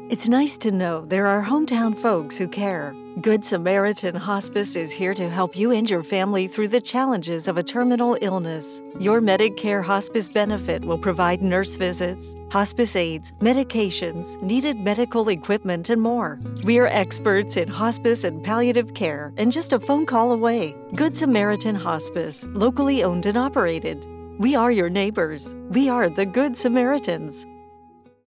It's nice to know there are hometown folks who care. Good Samaritan Hospice is here to help you and your family through the challenges of a terminal illness. Your Medicare hospice benefit will provide nurse visits, hospice aides, medications, needed medical equipment, and more. We are experts in hospice and palliative care and just a phone call away. Good Samaritan Hospice, locally owned and operated. We are your neighbors. We are the Good Samaritans.